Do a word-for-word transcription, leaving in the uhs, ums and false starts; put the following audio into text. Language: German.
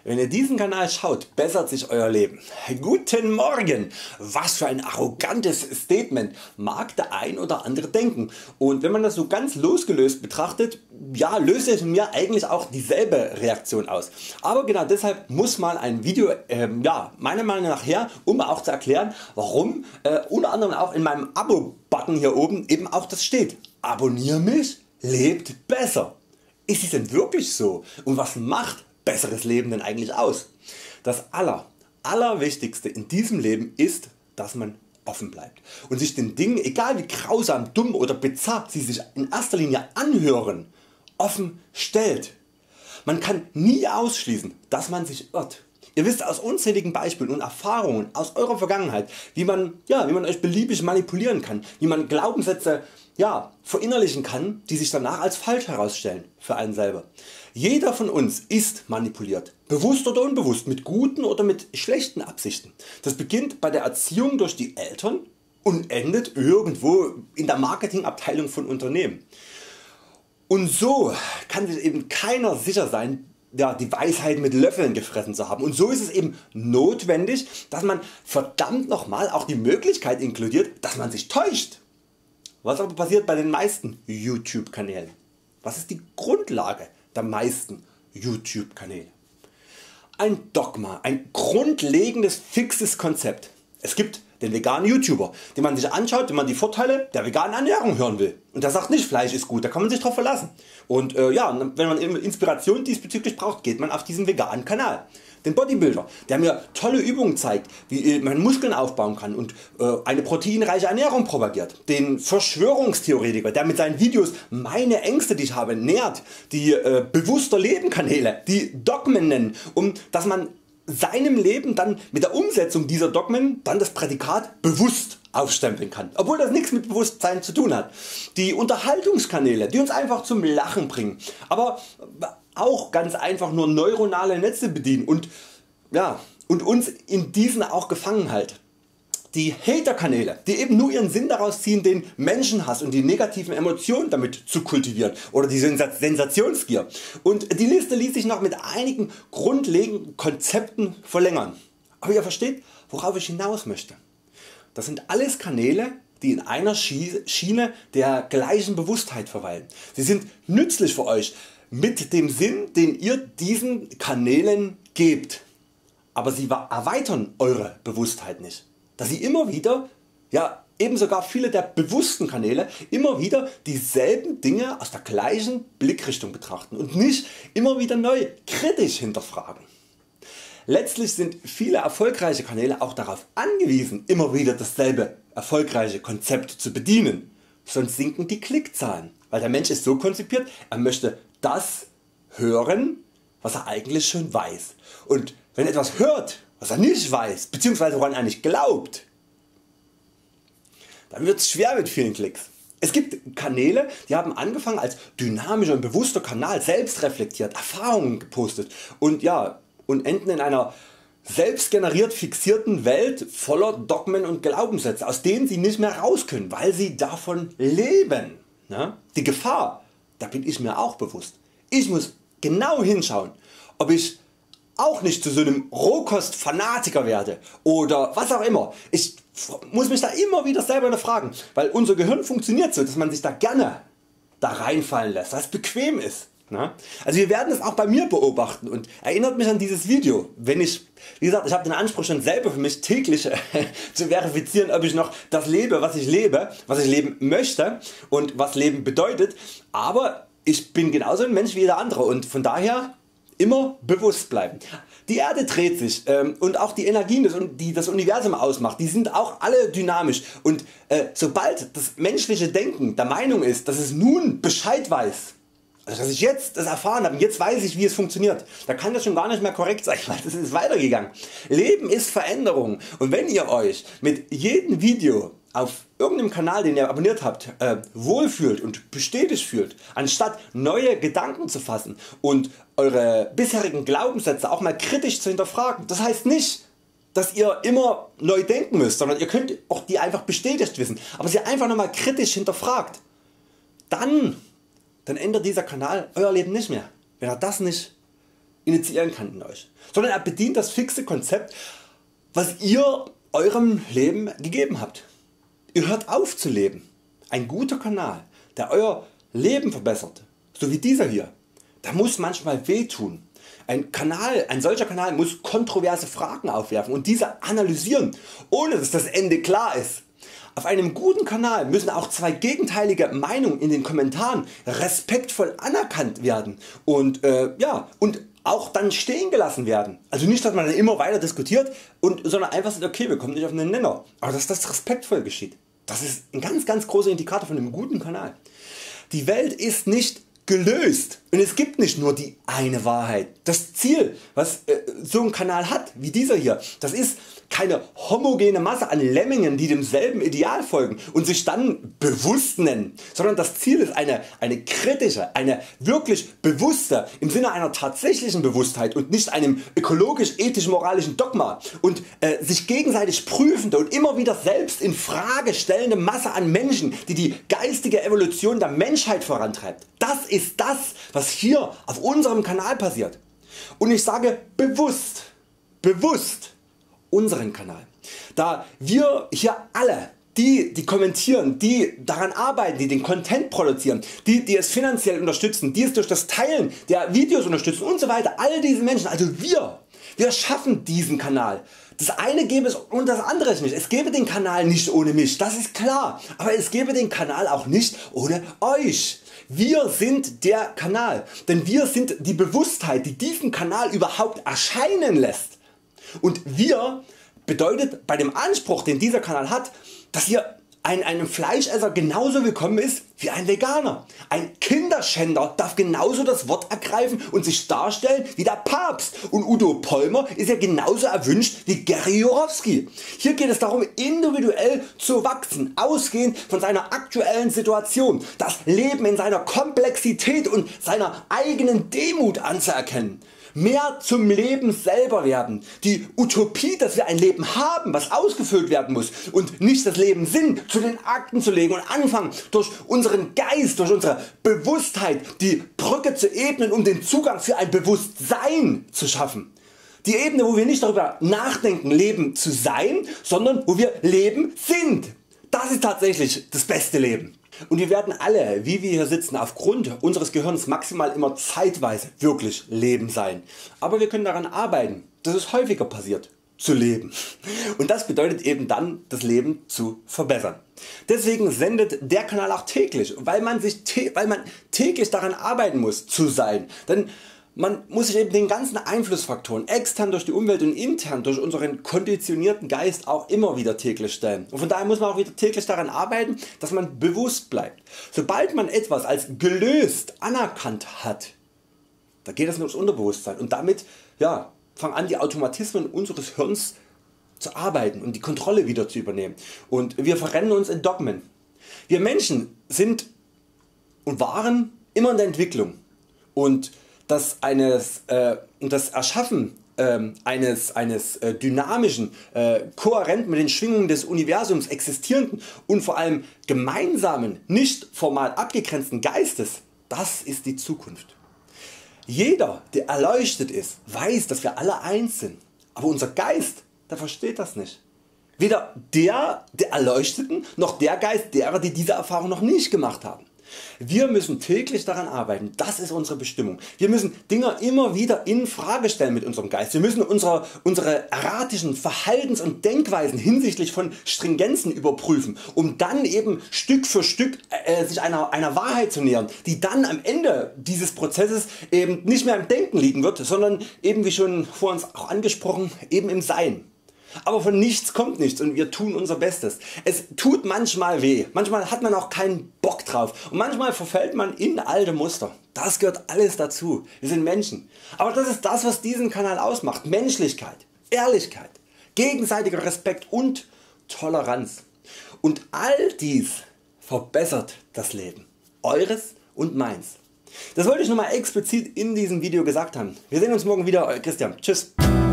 Wenn ihr diesen Kanal schaut, bessert sich Euer Leben. Guten Morgen! Was für ein arrogantes Statement, mag der ein oder andere denken. Und wenn man das so ganz losgelöst betrachtet, ja, löst es in mir eigentlich auch dieselbe Reaktion aus. Aber genau deshalb muss mal ein Video ähm, ja, meiner Meinung nach her, um auch zu erklären, warum äh, unter anderem auch in meinem Abo-Button hier oben eben auch das steht. Abonnier mich, lebt besser. Ist es denn wirklich so? Und was macht besseres Leben denn eigentlich aus? Das aller, allerwichtigste in diesem Leben ist, dass man offen bleibt und sich den Dingen, egal wie grausam, dumm oder bizarr sie sich in erster Linie anhören, offen stellt. Man kann nie ausschließen, dass man sich irrt. Ihr wisst aus unzähligen Beispielen und Erfahrungen aus eurer Vergangenheit, wie man, ja, wie man Euch beliebig manipulieren kann, wie man Glaubenssätze ja, verinnerlichen kann, die sich danach als falsch herausstellen für einen selber. Jeder von uns ist manipuliert, bewusst oder unbewusst, mit guten oder mit schlechten Absichten. Das beginnt bei der Erziehung durch die Eltern und endet irgendwo in der Marketingabteilung von Unternehmen. Und so kann sich eben keiner sicher sein, ja, die Weisheit mit Löffeln gefressen zu haben. Und so ist es eben notwendig, dass man verdammt nochmal auch die Möglichkeit inkludiert, dass man sich täuscht. Was aber passiert bei den meisten YouTube Kanälen? Was ist die Grundlage der meisten YouTube Kanäle? Ein Dogma, ein grundlegendes fixes Konzept. Es gibt den veganen YouTuber, den man sich anschaut, wenn man die Vorteile der veganen Ernährung hören will. Und der sagt nicht, Fleisch ist gut, da kann man sich drauf verlassen. Und äh, ja, wenn man Inspiration diesbezüglich braucht, geht man auf diesen veganen Kanal. Den Bodybuilder, der mir tolle Übungen zeigt, wie man Muskeln aufbauen kann und äh, eine proteinreiche Ernährung propagiert. Den Verschwörungstheoretiker, der mit seinen Videos meine Ängste die ich habe nährt. Die äh, bewusster Leben Kanäle, die Dogmen nennen, um dass man seinem Leben dann mit der Umsetzung dieser Dogmen dann das Prädikat bewusst aufstempeln kann, obwohl das nichts mit Bewusstsein zu tun hat. Die Unterhaltungskanäle, die uns einfach zum Lachen bringen, aber auch ganz einfach nur neuronale Netze bedienen und, ja, und uns in diesen auch gefangen halten. Die Hater-Kanäle, die eben nur ihren Sinn daraus ziehen, den Menschenhass und die negativen Emotionen damit zu kultivieren oder die Sensationsgier. Und die Liste ließ sich noch mit einigen grundlegenden Konzepten verlängern. Aber ihr versteht, worauf ich hinaus möchte. Das sind alles Kanäle, die in einer Schiene der gleichen Bewusstheit verweilen. Sie sind nützlich für Euch mit dem Sinn, den ihr diesen Kanälen gebt. Aber sie erweitern Eure Bewusstheit nicht. Dass sie immer wieder, ja eben sogar viele der bewussten Kanäle, immer wieder dieselben Dinge aus der gleichen Blickrichtung betrachten und nicht immer wieder neu kritisch hinterfragen. Letztlich sind viele erfolgreiche Kanäle auch darauf angewiesen, immer wieder dasselbe erfolgreiche Konzept zu bedienen, sonst sinken die Klickzahlen, weil der Mensch ist so konzipiert, er möchte das hören, was er eigentlich schon weiß. Und wenn er etwas hört, was er nicht weiß bzw. woran er nicht glaubt, dann wird es schwer mit vielen Klicks. Es gibt Kanäle, die haben angefangen als dynamischer und bewusster Kanal, selbst reflektiert, Erfahrungen gepostet und, ja, und enden in einer selbst generiert fixierten Welt voller Dogmen und Glaubenssätze, aus denen sie nicht mehr raus können, weil sie davon leben. Ja? Die Gefahr, da bin ich mir auch bewusst. Ich muss genau hinschauen, ob ich auch nicht zu so einem Rohkost-Fanatiker werde oder was auch immer. Ich muss mich da immer wieder selber fragen, weil unser Gehirn funktioniert so, dass man sich da gerne da reinfallen lässt, weil es bequem ist. Also wir werden es auch bei mir beobachten und erinnert mich an dieses Video, wenn ich, wie gesagt, ich habe den Anspruch schon selber für mich täglich zu verifizieren, ob ich noch das lebe was ich lebe, was ich leben möchte und was Leben bedeutet, aber ich bin genauso ein Mensch wie jeder andere und von daher immer bewusst bleiben. Die Erde dreht sich ähm, und auch die Energien die das Universum ausmacht, die sind auch alle dynamisch und äh, sobald das menschliche Denken der Meinung ist, dass es nun Bescheid weiß, also dass ich jetzt das erfahren habe und jetzt weiß ich wie es funktioniert, da kann das schon gar nicht mehr korrekt sein, weil das ist weitergegangen. Leben ist Veränderung und wenn ihr Euch mit jedem Video auf irgendeinem Kanal den ihr abonniert habt äh, wohlfühlt und bestätigt fühlt, anstatt neue Gedanken zu fassen und Eure bisherigen Glaubenssätze auch mal kritisch zu hinterfragen, das heißt nicht, dass ihr immer neu denken müsst, sondern ihr könnt auch die einfach bestätigt wissen, aber sie einfach nochmal kritisch hinterfragt, dann, dann ändert dieser Kanal Euer Leben nicht mehr, wenn er das nicht initiieren kann in Euch, sondern er bedient das fixe Konzept, was ihr eurem Leben gegeben habt. Ihr hört auf zu leben. Ein guter Kanal, der Euer Leben verbessert, so wie dieser hier, der muss manchmal wehtun. Ein, Kanal, ein solcher Kanal muss kontroverse Fragen aufwerfen und diese analysieren, ohne dass das Ende klar ist. Auf einem guten Kanal müssen auch zwei gegenteilige Meinungen in den Kommentaren respektvoll anerkannt werden und, äh, ja, und auch dann stehen gelassen werden. Also nicht, dass man dann immer weiter diskutiert, und, sondern einfach sagt, okay, wir kommen nicht auf einen Nenner. Aber dass das respektvoll geschieht, das ist ein ganz ganz großer Indikator von einem guten Kanal. Die Welt ist nicht gelöst und es gibt nicht nur die eine Wahrheit. Das Ziel, was äh, so ein Kanal hat wie dieser hier, das ist keine homogene Masse an Lemmingen, die demselben Ideal folgen und sich dann bewusst nennen, sondern das Ziel ist eine, eine kritische, eine wirklich bewusste, im Sinne einer tatsächlichen Bewusstheit und nicht einem ökologisch ethisch moralischen Dogma, und äh, sich gegenseitig prüfende und immer wieder selbst in Frage stellende Masse an Menschen, die die geistige Evolution der Menschheit vorantreibt. Das ist das, was hier auf unserem Kanal passiert. Und ich sage bewusst, bewusst unseren Kanal, da wir hier alle, die die kommentieren, die daran arbeiten, die den Content produzieren, die, die es finanziell unterstützen, die es durch das Teilen der Videos unterstützen und so weiter, all diese Menschen, also wir, wir schaffen diesen Kanal. Das eine gäbe es und das andere nicht. Es gäbe den Kanal nicht ohne mich, das ist klar, aber es gäbe den Kanal auch nicht ohne Euch. Wir sind der Kanal, denn wir sind die Bewusstheit, die diesen Kanal überhaupt erscheinen lässt. Und wir bedeutet bei dem Anspruch, den dieser Kanal hat, dass hier ein, einem Fleischesser genauso willkommen ist wie ein Veganer. Ein Kinderschänder darf genauso das Wort ergreifen und sich darstellen wie der Papst, und Udo Polmer ist ja genauso erwünscht wie Gary Jourowski. Hier geht es darum, individuell zu wachsen, ausgehend von seiner aktuellen Situation, das Leben in seiner Komplexität und seiner eigenen Demut anzuerkennen. Mehr zum Leben selber werden, die Utopie, dass wir ein Leben haben, was ausgefüllt werden muss, und nicht das Leben sind, zu den Akten zu legen und anfangen, durch unseren Geist, durch unsere Bewusstheit die Brücke zu ebnen, um den Zugang für ein Bewusstsein zu schaffen. Die Ebene, wo wir nicht darüber nachdenken, Leben zu sein, sondern wo wir Leben sind. Das ist tatsächlich das beste Leben. Und wir werden alle, wie wir hier sitzen, aufgrund unseres Gehirns maximal immer zeitweise wirklich Leben sein. Aber wir können daran arbeiten, dass es häufiger passiert, zu leben. Und das bedeutet eben dann, das Leben zu verbessern. Deswegen sendet der Kanal auch täglich, weil man, sich, weil man täglich daran arbeiten muss zu sein. Denn man muss sich eben den ganzen Einflussfaktoren extern durch die Umwelt und intern durch unseren konditionierten Geist auch immer wieder täglich stellen. Und von daher muss man auch wieder täglich daran arbeiten, dass man bewusst bleibt. Sobald man etwas als gelöst anerkannt hat, da geht es nur ums Unterbewusstsein, und damit ja, fangen an, die Automatismen unseres Hirns zu arbeiten und die Kontrolle wieder zu übernehmen. Und wir verrennen uns in Dogmen. Wir Menschen sind und waren immer in der Entwicklung, und das, eines, äh, das Erschaffen äh, eines, eines äh, dynamischen, äh, kohärent mit den Schwingungen des Universums existierenden und vor allem gemeinsamen, nicht formal abgegrenzten Geistes, das ist die Zukunft. Jeder, der erleuchtet ist, weiß, dass wir alle eins sind, aber unser Geist, der versteht das nicht. Weder der der Erleuchteten noch der Geist derer, die diese Erfahrung noch nicht gemacht haben. Wir müssen täglich daran arbeiten, das ist unsere Bestimmung. Wir müssen Dinge immer wieder in Frage stellen mit unserem Geist. Wir müssen unsere, unsere erratischen Verhaltens- und Denkweisen hinsichtlich von Stringenzen überprüfen, um dann eben Stück für Stück äh, sich einer, einer Wahrheit zu nähern, die dann am Ende dieses Prozesses eben nicht mehr im Denken liegen wird, sondern eben, wie schon vor uns auch angesprochen, eben im Sein. Aber von nichts kommt nichts und wir tun unser Bestes. Es tut manchmal weh, manchmal hat man auch keinen Bock drauf und manchmal verfällt man in alte Muster. Das gehört alles dazu, wir sind Menschen. Aber das ist das, was diesen Kanal ausmacht: Menschlichkeit, Ehrlichkeit, gegenseitiger Respekt und Toleranz. Und all dies verbessert das Leben, eures und meins. Das wollte ich nochmal explizit in diesem Video gesagt haben. Wir sehen uns morgen wieder, euer Christian. Tschüss.